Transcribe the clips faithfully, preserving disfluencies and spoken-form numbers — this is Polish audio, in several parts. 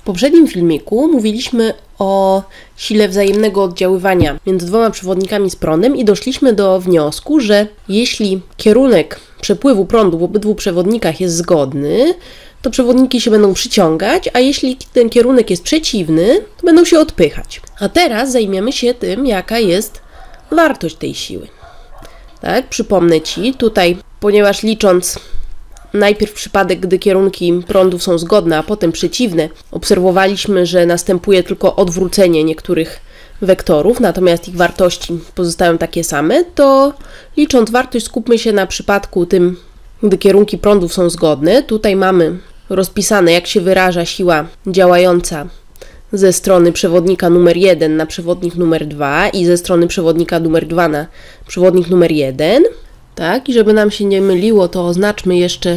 W poprzednim filmiku mówiliśmy o sile wzajemnego oddziaływania między dwoma przewodnikami z prądem i doszliśmy do wniosku, że jeśli kierunek przepływu prądu w obydwu przewodnikach jest zgodny, to przewodniki się będą przyciągać, a jeśli ten kierunek jest przeciwny, to będą się odpychać. A teraz zajmiemy się tym, jaka jest wartość tej siły. Tak, przypomnę Ci, tutaj, ponieważ licząc najpierw przypadek, gdy kierunki prądów są zgodne, a potem przeciwne, obserwowaliśmy, że następuje tylko odwrócenie niektórych wektorów, natomiast ich wartości pozostają takie same, to licząc wartość skupmy się na przypadku tym, gdy kierunki prądów są zgodne. Tutaj mamy rozpisane, jak się wyraża siła działająca ze strony przewodnika numer jeden na przewodnik numer dwa i ze strony przewodnika numer dwa na przewodnik numer jeden. Tak, i żeby nam się nie myliło, to oznaczmy jeszcze,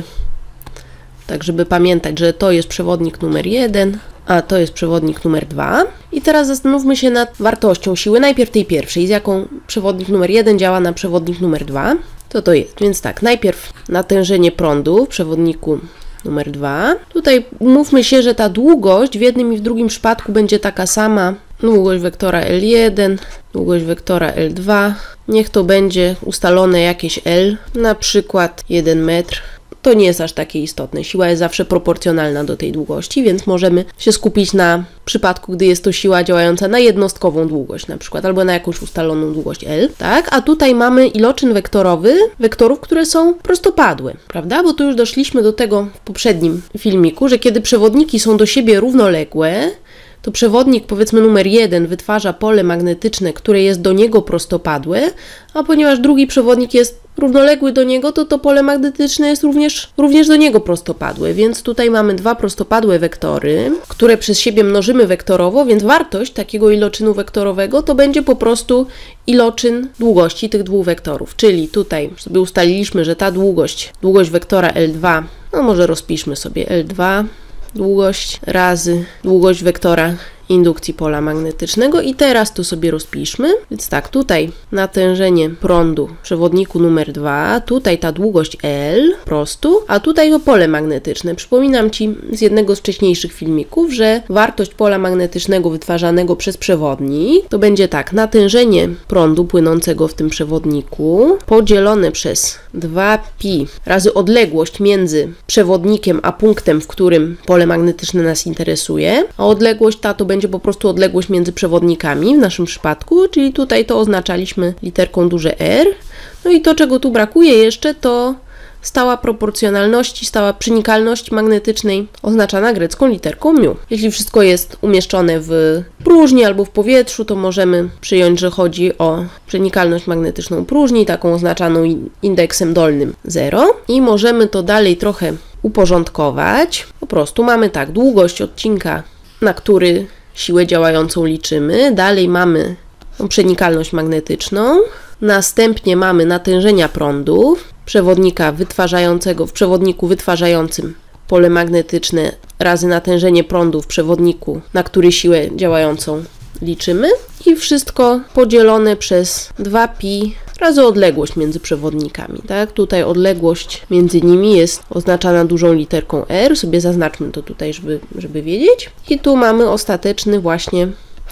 tak żeby pamiętać, że to jest przewodnik numer jeden, a to jest przewodnik numer dwa. I teraz zastanówmy się nad wartością siły, najpierw tej pierwszej, z jaką przewodnik numer jeden działa na przewodnik numer dwa. Co to jest? Więc tak, najpierw natężenie prądu w przewodniku numer dwa. Tutaj umówmy się, że ta długość w jednym i w drugim przypadku będzie taka sama. Długość wektora L jeden, długość wektora L dwa. Niech to będzie ustalone jakieś L, na przykład jeden metr. To nie jest aż takie istotne. Siła jest zawsze proporcjonalna do tej długości, więc możemy się skupić na przypadku, gdy jest to siła działająca na jednostkową długość na przykład, albo na jakąś ustaloną długość L, tak? A tutaj mamy iloczyn wektorowy wektorów, które są prostopadłe, prawda? Bo tu już doszliśmy do tego w poprzednim filmiku, że kiedy przewodniki są do siebie równoległe, to przewodnik, powiedzmy numer jeden, wytwarza pole magnetyczne, które jest do niego prostopadłe, a ponieważ drugi przewodnik jest równoległy do niego, to to pole magnetyczne jest również, również do niego prostopadłe. Więc tutaj mamy dwa prostopadłe wektory, które przez siebie mnożymy wektorowo, więc wartość takiego iloczynu wektorowego to będzie po prostu iloczyn długości tych dwóch wektorów. Czyli tutaj sobie ustaliliśmy, że ta długość, długość wektora L dwa, no może rozpiszmy sobie L dwa, długość razy długość wektora indukcji pola magnetycznego i teraz to sobie rozpiszmy. Więc tak, tutaj natężenie prądu w przewodniku numer dwa, tutaj ta długość L prostu, a tutaj to pole magnetyczne. Przypominam Ci z jednego z wcześniejszych filmików, że wartość pola magnetycznego wytwarzanego przez przewodnik to będzie tak, natężenie prądu płynącego w tym przewodniku podzielone przez dwa pi razy odległość między przewodnikiem a punktem, w którym pole magnetyczne nas interesuje, a odległość ta to będzie będzie po prostu odległość między przewodnikami w naszym przypadku, czyli tutaj to oznaczaliśmy literką duże R. No i to, czego tu brakuje jeszcze, to stała proporcjonalności, stała przenikalności magnetycznej oznaczana grecką literką mu. Jeśli wszystko jest umieszczone w próżni albo w powietrzu, to możemy przyjąć, że chodzi o przenikalność magnetyczną próżni, taką oznaczaną indeksem dolnym zero. I możemy to dalej trochę uporządkować. Po prostu mamy tak, długość odcinka, na który siłę działającą liczymy. Dalej mamy przenikalność magnetyczną. Następnie mamy natężenia prądu przewodnika wytwarzającego w przewodniku wytwarzającym pole magnetyczne razy natężenie prądu w przewodniku, na który siłę działającą liczymy. I wszystko podzielone przez dwa pi razy odległość między przewodnikami. Tak? Tutaj odległość między nimi jest oznaczana dużą literką R. Sobie zaznaczmy to tutaj, żeby, żeby wiedzieć. I tu mamy ostateczny właśnie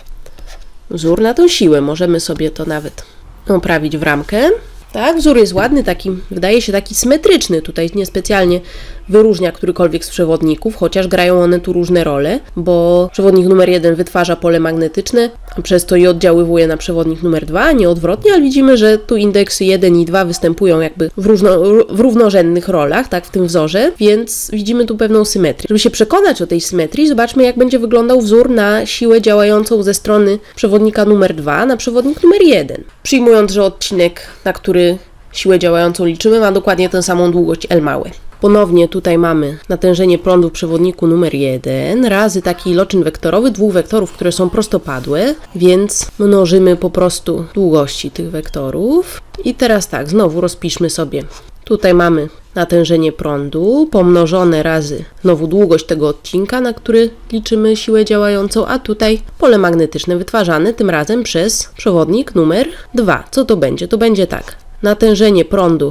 wzór na tą siłę. Możemy sobie to nawet oprawić w ramkę. Tak, wzór jest ładny, taki, wydaje się taki symetryczny, tutaj niespecjalnie wyróżnia którykolwiek z przewodników, chociaż grają one tu różne role, bo przewodnik numer jeden wytwarza pole magnetyczne, a przez to i oddziaływuje na przewodnik numer dwa, a nie odwrotnie, ale widzimy, że tu indeksy jeden i dwa występują jakby w, różno, w równorzędnych rolach, tak, w tym wzorze, więc widzimy tu pewną symetrię. Żeby się przekonać o tej symetrii, zobaczmy, jak będzie wyglądał wzór na siłę działającą ze strony przewodnika numer dwa na przewodnik numer jeden. Przyjmując, że odcinek, na który siłę działającą liczymy, ma dokładnie tę samą długość L małe. Ponownie tutaj mamy natężenie prądu w przewodniku numer jeden razy taki iloczyn wektorowy dwóch wektorów, które są prostopadłe, więc mnożymy po prostu długości tych wektorów. I teraz tak, znowu rozpiszmy sobie. Tutaj mamy natężenie prądu pomnożone razy znowu długość tego odcinka, na który liczymy siłę działającą, a tutaj pole magnetyczne wytwarzane tym razem przez przewodnik numer dwa. Co to będzie? To będzie tak, natężenie prądu w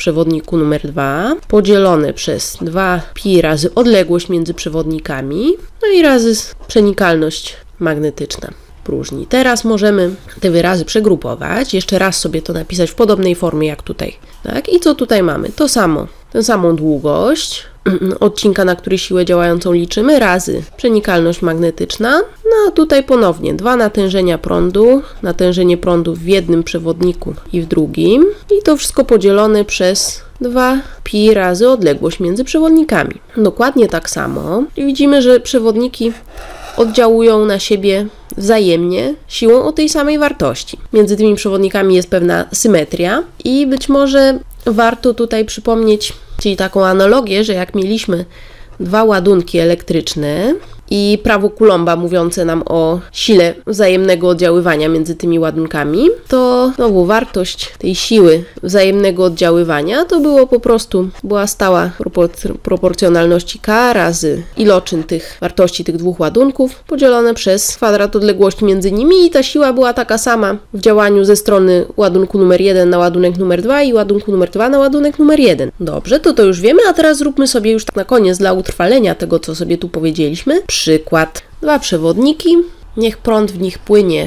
przewodniku numer dwa, podzielone przez dwa pi razy odległość między przewodnikami, no i razy przenikalność magnetyczna próżni. Teraz możemy te wyrazy przegrupować, jeszcze raz sobie to napisać w podobnej formie jak tutaj. Tak? I co tutaj mamy? To samo, tę samą długość odcinka, na który siłę działającą liczymy, razy przenikalność magnetyczna. No a tutaj ponownie dwa natężenia prądu, natężenie prądu w jednym przewodniku i w drugim. I to wszystko podzielone przez dwa pi razy odległość między przewodnikami. Dokładnie tak samo. I widzimy, że przewodniki oddziałują na siebie wzajemnie siłą o tej samej wartości. Między tymi przewodnikami jest pewna symetria i być może warto tutaj przypomnieć, czyli taką analogię, że jak mieliśmy dwa ładunki elektryczne i prawo Coulomba mówiące nam o sile wzajemnego oddziaływania między tymi ładunkami, to znowu wartość tej siły wzajemnego oddziaływania to było po prostu, była stała propor proporcjonalności K razy iloczyn tych wartości tych dwóch ładunków podzielone przez kwadrat odległości między nimi i ta siła była taka sama w działaniu ze strony ładunku numer jeden na ładunek numer dwa i ładunku numer dwa na ładunek numer jeden. Dobrze, to to już wiemy, a teraz zróbmy sobie już tak na koniec dla utrwalenia tego, co sobie tu powiedzieliśmy. Przykład. Dwa przewodniki, niech prąd w nich płynie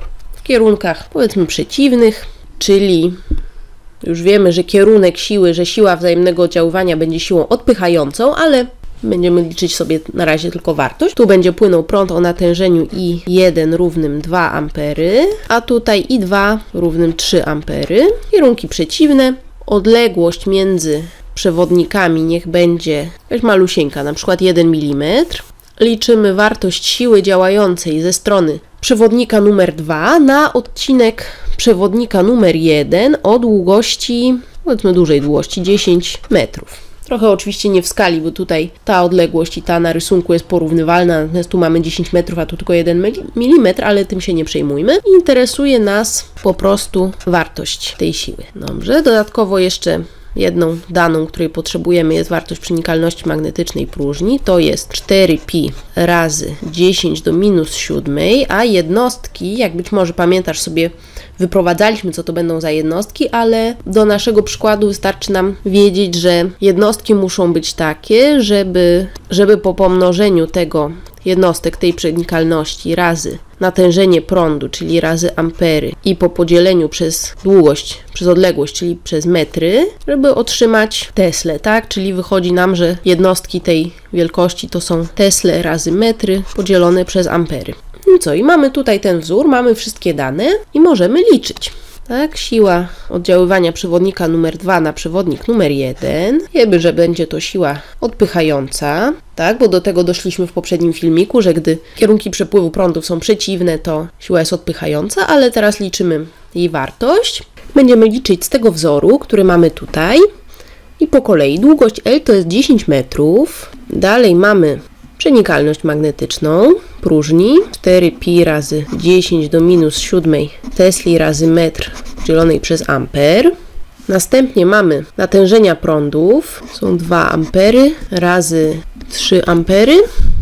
w kierunkach powiedzmy przeciwnych, czyli już wiemy, że kierunek siły, że siła wzajemnego oddziaływania będzie siłą odpychającą, ale będziemy liczyć sobie na razie tylko wartość. Tu będzie płynął prąd o natężeniu I jeden równym dwa ampery, a tutaj I dwa równym trzy ampery. Kierunki przeciwne, odległość między przewodnikami niech będzie jakaś malusieńka, na przykład jeden milimetr. Liczymy wartość siły działającej ze strony przewodnika numer dwa na odcinek przewodnika numer jeden o długości, powiedzmy dużej długości, dziesięć metrów. Trochę oczywiście nie w skali, bo tutaj ta odległość i ta na rysunku jest porównywalna, natomiast tu mamy dziesięć metrów, a tu tylko jeden milimetr, ale tym się nie przejmujmy. Interesuje nas po prostu wartość tej siły. Dobrze, dodatkowo jeszcze jedną daną, której potrzebujemy, jest wartość przenikalności magnetycznej próżni. To jest cztery pi razy dziesięć do minus siódmej, a jednostki, jak być może pamiętasz sobie, wyprowadzaliśmy, co to będą za jednostki, ale do naszego przykładu wystarczy nam wiedzieć, że jednostki muszą być takie, żeby, żeby po pomnożeniu tego jednostek tej przenikalności razy natężenie prądu, czyli razy ampery i po podzieleniu przez długość, przez odległość, czyli przez metry, żeby otrzymać Tesle, tak? Czyli wychodzi nam, że jednostki tej wielkości to są Tesle razy metry podzielone przez ampery. No co, i mamy tutaj ten wzór, mamy wszystkie dane i możemy liczyć. Tak, siła oddziaływania przewodnika numer dwa na przewodnik numer jeden. Wiemy, że będzie to siła odpychająca, tak, bo do tego doszliśmy w poprzednim filmiku, że gdy kierunki przepływu prądów są przeciwne, to siła jest odpychająca, ale teraz liczymy jej wartość. Będziemy liczyć z tego wzoru, który mamy tutaj i po kolei długość L to jest dziesięć metrów. Dalej mamy przenikalność magnetyczną próżni, cztery pi razy dziesięć do minus siódmej Tesli razy metr dzielonej przez amper. Następnie mamy natężenia prądów, są dwa ampery razy trzy ampery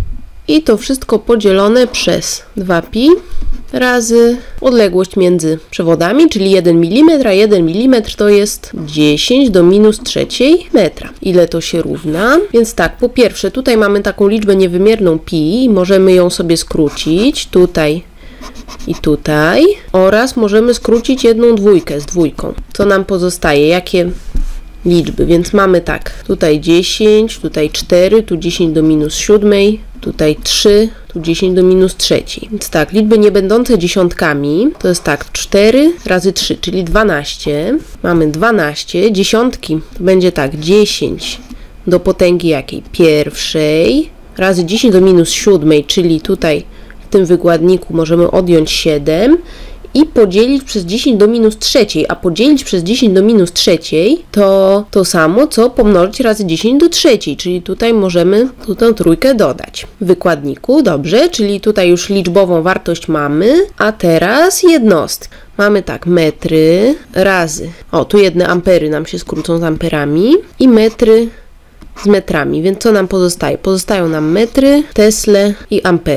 i to wszystko podzielone przez dwa pi razy odległość między przewodami, czyli jeden milimetr, a jeden milimetr to jest dziesięć do minus trzeciej metra. Ile to się równa? Więc tak, po pierwsze tutaj mamy taką liczbę niewymierną pi, możemy ją sobie skrócić tutaj i tutaj oraz możemy skrócić jedną dwójkę z dwójką. Co nam pozostaje? Jakie liczby? Więc mamy tak, tutaj dziesięć, tutaj cztery, tu dziesięć do minus siódmej, tutaj trzy, tu dziesięć do minus trzeciej. Więc tak, liczby nie będące dziesiątkami to jest tak, cztery razy trzy, czyli dwanaście. Mamy dwanaście, dziesiątki to będzie tak, dziesięć do potęgi jakiej? Pierwszej razy dziesięć do minus siódmej, czyli tutaj w tym wykładniku możemy odjąć siedem i podzielić przez dziesięć do minus trzeciej, a podzielić przez dziesięć do minus trzeciej to to samo, co pomnożyć razy dziesięć do trzeciej, czyli tutaj możemy tu tę trójkę dodać w wykładniku, dobrze, czyli tutaj już liczbową wartość mamy, a teraz jednostki. Mamy tak, metry razy, o tu jedne ampery nam się skrócą z amperami i metry z metrami, więc co nam pozostaje? Pozostają nam metry, tesle i ampery.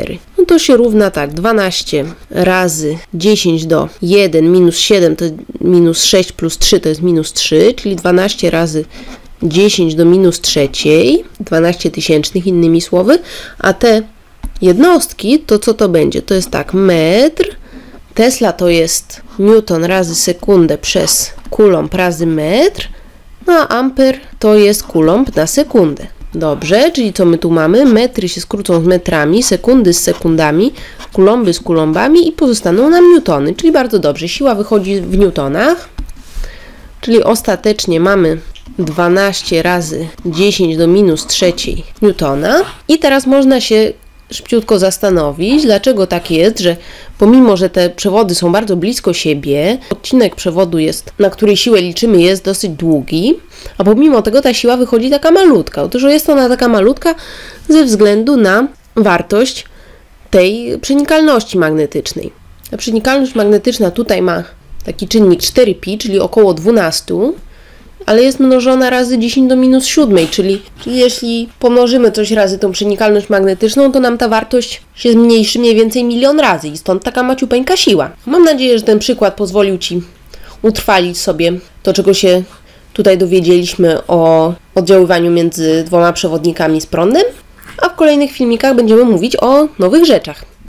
no to się równa tak, dwanaście razy dziesięć do jeden minus siedem to minus sześć plus trzy to jest minus trzy, czyli dwanaście razy dziesięć do minus trzeciej, dwanaście tysięcznych innymi słowy, a te jednostki, to co to będzie? To jest tak, metr, Tesla to jest newton razy sekundę przez coulomb razy metr, no a amper to jest coulomb na sekundę. Dobrze, czyli co my tu mamy? Metry się skrócą z metrami, sekundy z sekundami, coulomby z coulombami i pozostaną nam newtony, czyli bardzo dobrze. Siła wychodzi w newtonach, czyli ostatecznie mamy dwanaście razy dziesięć do minus trzeciej newtona. I teraz można się szybciutko zastanowić, dlaczego tak jest, że pomimo, że te przewody są bardzo blisko siebie, odcinek przewodu jest, na której siłę liczymy, jest dosyć długi, a pomimo tego ta siła wychodzi taka malutka. Otóż jest ona taka malutka ze względu na wartość tej przenikalności magnetycznej. Ta przenikalność magnetyczna tutaj ma taki czynnik cztery pi, czyli około dwanaście, ale jest mnożona razy dziesięć do minus siódmej, czyli, czyli jeśli pomnożymy coś razy tą przenikalność magnetyczną, to nam ta wartość się zmniejszy mniej więcej milion razy i stąd taka maciupeńka siła. Mam nadzieję, że ten przykład pozwolił Ci utrwalić sobie to, czego się tutaj dowiedzieliśmy o oddziaływaniu między dwoma przewodnikami z prądem, a w kolejnych filmikach będziemy mówić o nowych rzeczach.